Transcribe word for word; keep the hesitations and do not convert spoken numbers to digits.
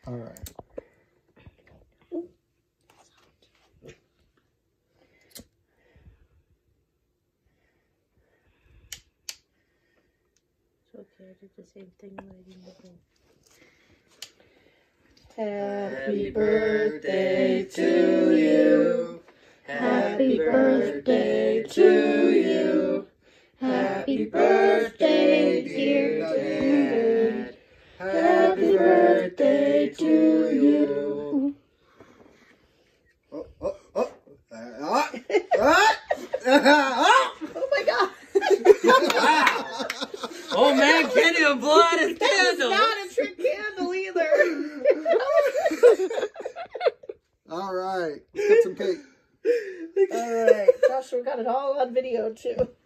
All right. Okay, I did the same thing when I didn't know. Happy birthday to you. Happy birthday to you. Happy birthday, dear Dad. Happy birthday to you. Oh, oh, oh. Uh, uh, uh, Oh my God. Wow. Oh man, can't even blow out his candle. Not a trick candle either. All right. Let's get some cake. All right. Joshua got it all on video too.